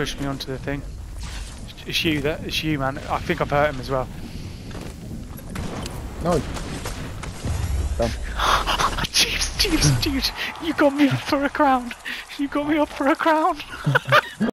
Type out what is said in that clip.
pushed me onto the thing. It's you, man. I think I've hurt him as well. No. Done. Jeeves, dude, you got me up for a crown. You got me up for a crown.